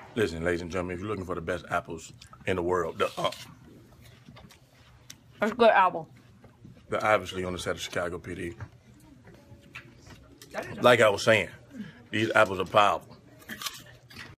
Listen, ladies and gentlemen, if you're looking for the best apples in the world, That's a good apple. they're obviously on the set of ChicagoPD. Like I was saying, these apples are powerful.